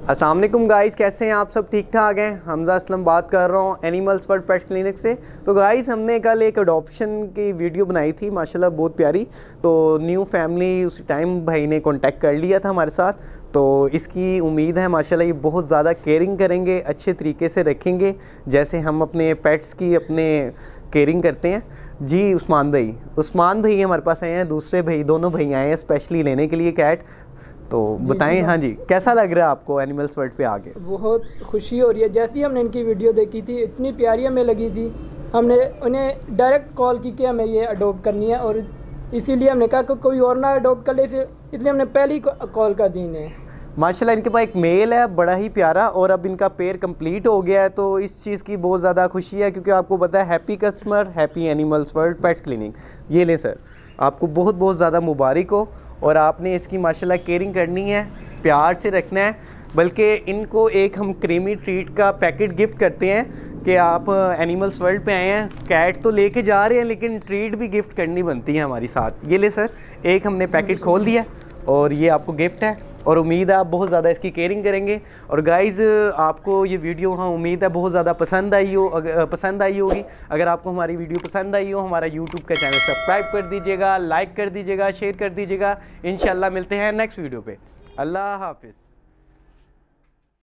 अस्सलाम वालेकुम गाइस, कैसे हैं आप सब? ठीक ठाक हैं। हमजा असलम बात कर रहा हूँ एनिमल्स वर्ल्ड पेट्स क्लिनिक से। तो गाइस, हमने कल एक अडॉप्शन की वीडियो बनाई थी, माशाल्लाह बहुत प्यारी। तो न्यू फैमिली उस टाइम भाई ने कांटेक्ट कर लिया था हमारे साथ। तो इसकी उम्मीद है माशाल्लाह ये बहुत ज़्यादा केयरिंग करेंगे, अच्छे तरीके से रखेंगे जैसे हम अपने पेट्स की अपने केयरिंग करते हैं। जी उस्मान भाई हमारे पास आए हैं, दूसरे भाई दोनों भाई आए हैं स्पेशली लेने के लिए कैट। तो बताएं। हाँ जी, कैसा लग रहा है आपको एनिमल्स वर्ल्ड पे आके? बहुत खुशी हो रही है। जैसे ही हमने इनकी वीडियो देखी थी, इतनी प्यारी हमें लगी थी, हमने उन्हें डायरेक्ट कॉल की कि हमें ये अडोप्ट करनी है। और इसीलिए हमने कहा कि कोई और ना अडोप्ट कर ले, इसलिए हमने पहले ही कॉल कर दी इन्हें। माशाल्लाह इनके पास एक मेल है बड़ा ही प्यारा, और अब इनका पेयर कंप्लीट हो गया है। तो इस चीज़ की बहुत ज़्यादा खुशी है, क्योंकि आपको पता है happy customer happy animals world pets clinic. ये लें सर, आपको बहुत बहुत ज़्यादा मुबारक हो। और आपने इसकी माशाल्लाह केयरिंग करनी है, प्यार से रखना है। बल्कि इनको एक हम क्रीमी ट्रीट का पैकेट गिफ्ट करते हैं कि आप एनिमल्स वर्ल्ड पे आए हैं, कैट तो लेके जा रहे हैं लेकिन ट्रीट भी गिफ्ट करनी बनती है हमारी साथ। ये ले सर, एक हमने पैकेट खोल दिया और ये आपको गिफ्ट है। और उम्मीद है आप बहुत ज़्यादा इसकी केयरिंग करेंगे। और गाइज़, आपको ये वीडियो हाँ उम्मीद है बहुत ज़्यादा पसंद आई होगी। अगर आपको हमारी वीडियो पसंद आई हो, हमारा यूट्यूब का चैनल सब्सक्राइब कर दीजिएगा, लाइक कर दीजिएगा, शेयर कर दीजिएगा। इंशाल्लाह मिलते हैं नेक्स्ट वीडियो पे। अल्लाह हाफिज़।